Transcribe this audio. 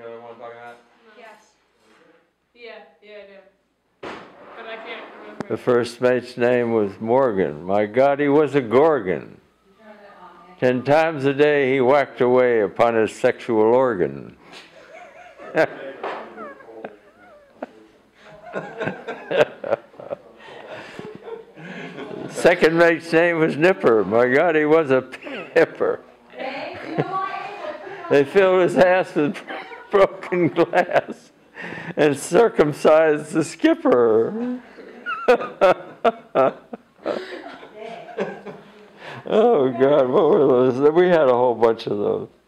You know what I'm talking about? Yes. Yeah, I do. But I can't remember. The first mate's name was Morgan. My God, he was a gorgon. 10 times a day he whacked away upon his sexual organ. Second mate's name was Nipper. My God, he was a pipper. They filled his ass with broken glass and circumcised the skipper. Oh God, what were those? We had a whole bunch of those.